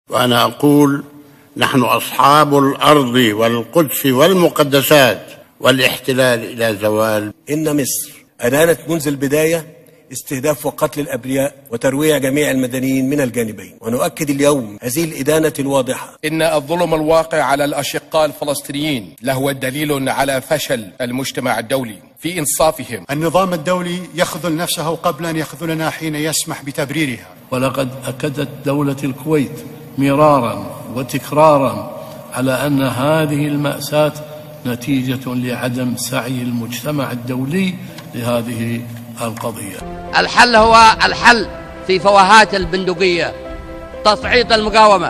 وأنا أقول: نحن أصحاب الأرض والقدس والمقدسات، والاحتلال إلى زوال. إن مصر أدانت منذ البداية استهداف وقتل الأبرياء وترويع جميع المدنيين من الجانبين، ونؤكد اليوم هذه الإدانة الواضحة. إن الظلم الواقع على الأشقاء الفلسطينيين لهو دليل على فشل المجتمع الدولي في إنصافهم. النظام الدولي يخذل نفسه قبل أن يخذلنا حين يسمح بتبريرها. ولقد أكدت دولة الكويت مرارا وتكرارا على أن هذه المأساة نتيجة لعدم سعي المجتمع الدولي لهذه القضية. الحل هو الحل في فوهات البندقية، تصعيد المقاومة،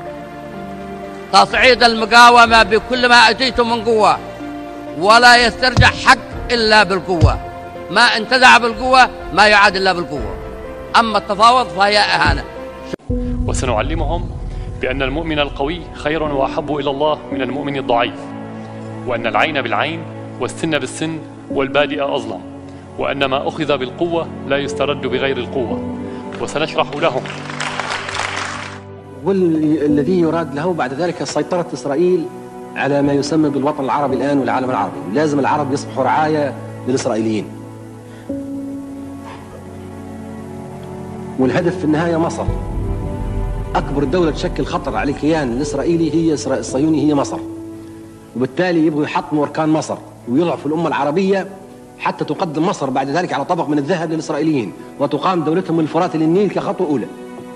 تصعيد المقاومة بكل ما أتيتم من قوة، ولا يسترجع حق إلا بالقوة، ما انتزع بالقوة ما يعاد إلا بالقوة، أما التفاوض فهي إهانة. وسنعلمهم بأن المؤمن القوي خير وأحب إلى الله من المؤمن الضعيف، وأن العين بالعين والسن بالسن والبادئ أظلم، وأن ما أخذ بالقوة لا يسترد بغير القوة. وسنشرح لهم والذي يراد له بعد ذلك سيطرة إسرائيل على ما يسمى بالوطن العربي الآن والعالم العربي. لازم العرب يصبحوا رعاية للإسرائيليين، والهدف في النهاية مصر. أكبر دولة تشكل خطر على الكيان الإسرائيلي هي الصهيوني، هي مصر، وبالتالي يبغوا يحطموا أركان مصر ويضعفوا الأمة العربية حتى تقدم مصر بعد ذلك على طبق من الذهب للإسرائيليين، وتقام دولتهم من الفرات للنيل كخطوة أولى.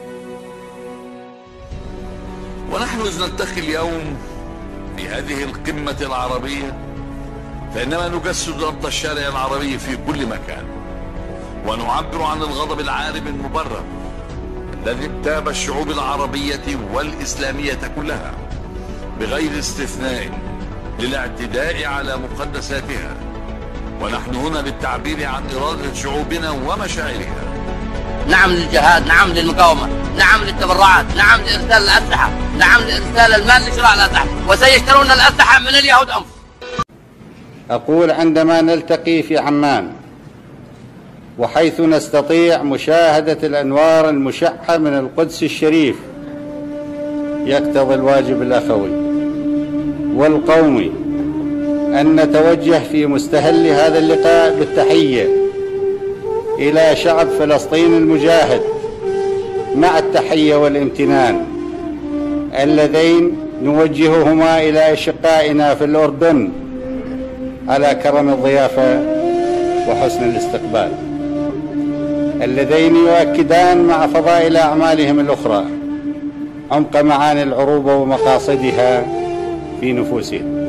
ونحن إذ نلتقي اليوم في هذه القمة العربية فإنما نجسد نبض الشارع العربي في كل مكان، ونعبر عن الغضب العارم المبرر الذي ابتاب الشعوب العربية والإسلامية كلها بغير استثناء للاعتداء على مقدساتها. ونحن هنا للتعبير عن إرادة شعوبنا ومشاعرها. نعم للجهاد، نعم للمقاومة، نعم للتبرعات، نعم لإرسال الأسلحة، نعم لإرسال المال لشراء الأسلحة، وسيشترون الأسلحة من اليهود أنفسهم. أقول: عندما نلتقي في عمان وحيث نستطيع مشاهدة الأنوار المشعة من القدس الشريف، يقتضي الواجب الأخوي والقومي أن نتوجه في مستهل هذا اللقاء بالتحية إلى شعب فلسطين المجاهد، مع التحية والامتنان اللذين نوجههما إلى أشقائنا في الأردن على كرم الضيافة وحسن الاستقبال، اللذين يؤكدان مع فضائل أعمالهم الأخرى عمق معاني العروبة ومقاصدها في نفوسهم.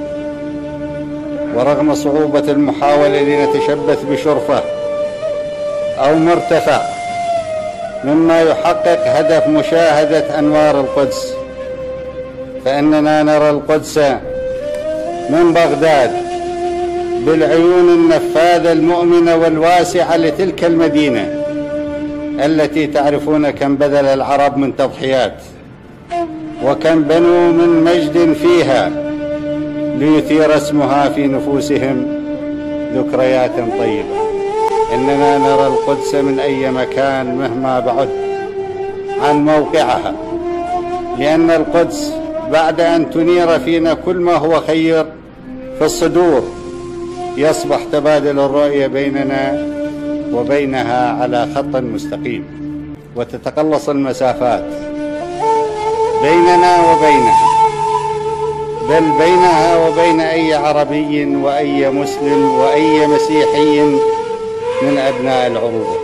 ورغم صعوبة المحاولة لنتشبث بشرفة أو مرتفع مما يحقق هدف مشاهدة أنوار القدس، فإننا نرى القدس من بغداد بالعيون النفاذة المؤمنة والواسعة لتلك المدينة التي تعرفون كم بذل العرب من تضحيات وكم بنوا من مجد فيها ليثير اسمها في نفوسهم ذكريات طيبة. إننا نرى القدس من أي مكان مهما بعد عن موقعها، لأن القدس بعد أن تنير فينا كل ما هو خير في الصدور يصبح تبادل الرؤية بيننا وبينها على خط مستقيم، وتتقلص المسافات بيننا وبينها، بل بينها وبين أي عربي وأي مسلم وأي مسيحي من أبناء العروبة،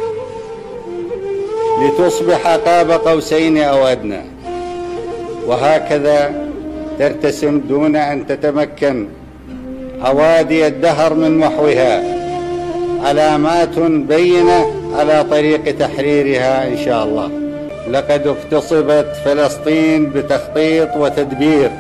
لتصبح قاب قوسين أو أدنى. وهكذا ترتسم دون أن تتمكن عوادي الدهر من محوها علامات بينة على طريق تحريرها إن شاء الله. لقد اغتصبت فلسطين بتخطيط وتدبير،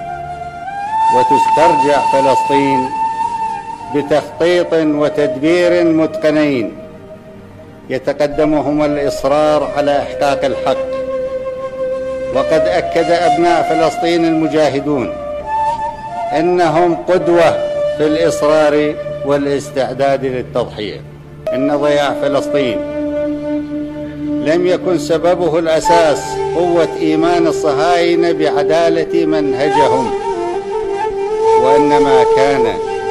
وتسترجع فلسطين بتخطيط وتدبير متقنين يتقدمهما الإصرار على إحقاق الحق. وقد أكد أبناء فلسطين المجاهدون إنهم قدوة في الإصرار والاستعداد للتضحية. إن ضياع فلسطين لم يكن سببه الأساس قوة إيمان الصهاينة بعدالة منهجهم، وإنما كان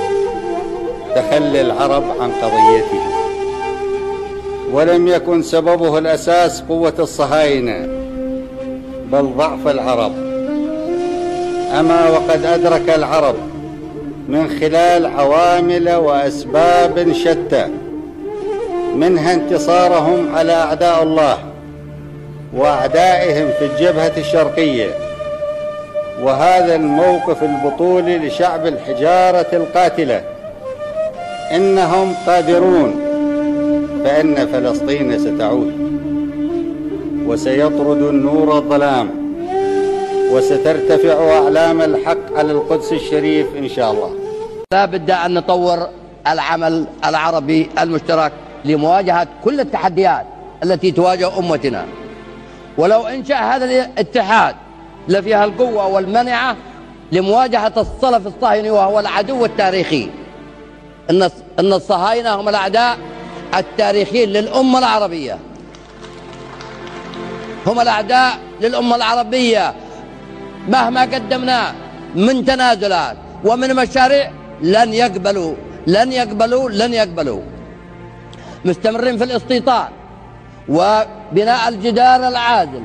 تخلي العرب عن قضيتهم، ولم يكن سببه الأساس قوة الصهاينة بل ضعف العرب. أما وقد أدرك العرب من خلال عوامل وأسباب شتى، منها انتصارهم على أعداء الله وأعدائهم في الجبهة الشرقية، وهذا الموقف البطولي لشعب الحجارة القاتلة، إنهم قادرون، فإن فلسطين ستعود وسيطرد النور الظلام، وسترتفع أعلام الحق على القدس الشريف إن شاء الله. لا بد أن نطور العمل العربي المشترك لمواجهة كل التحديات التي تواجه أمتنا، ولو إنشأ هذا الاتحاد لفيها القوة والمنعة لمواجهة الصلف الصهيوني وهو العدو التاريخي. إن الصهاينة هم الأعداء التاريخيين للأمة العربية، هم الأعداء للأمة العربية. مهما قدمنا من تنازلات ومن مشاريع لن يقبلوا لن يقبلوا لن يقبلوا. مستمرين في الاستيطان وبناء الجدار العازل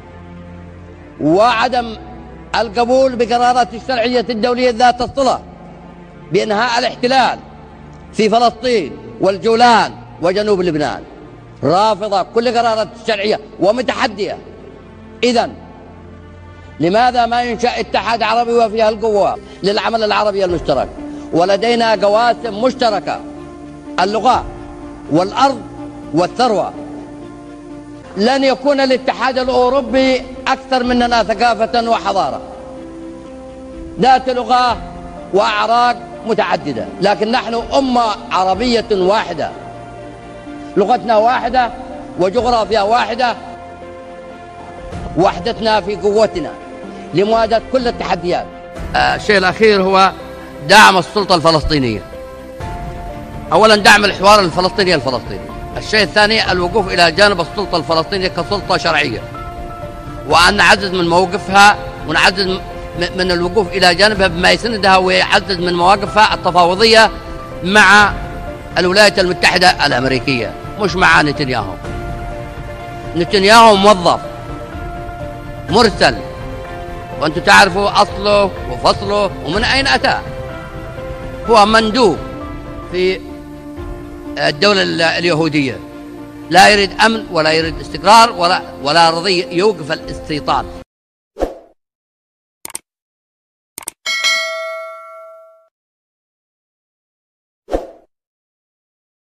وعدم القبول بقرارات الشرعية الدولية ذات الصلة بإنهاء الاحتلال في فلسطين والجولان وجنوب لبنان، رافضة كل قرارات الشرعية ومتحدية. إذن لماذا ما ينشأ اتحاد عربي وفيها القوة للعمل العربي المشترك؟ ولدينا قواسم مشتركة: اللغة والأرض والثروة. لن يكون الاتحاد الأوروبي أكثر مننا ثقافة وحضارة، ذات لغة وأعراق متعددة، لكن نحن أمة عربية واحدة، لغتنا واحدة وجغرافيا واحدة. وحدتنا في قوتنا لمواجهة كل التحديات. الشيء الأخير هو دعم السلطة الفلسطينية. أولا دعم الحوار الفلسطيني. الشيء الثاني الوقوف إلى جانب السلطة الفلسطينية كسلطة شرعية، وأن نعزز من موقفها ونعزز من الوقوف إلى جانبها بما يسندها ويعزز من مواقفها التفاوضية مع الولايات المتحدة الأمريكية، مش مع نتنياهو. نتنياهو موظف مرسل، وأنتم تعرفوا أصله وفصله ومن أين أتى. هو مندوب في الدولة اليهودية، لا يريد أمن ولا يريد استقرار ولا رضي يوقف الاستيطان.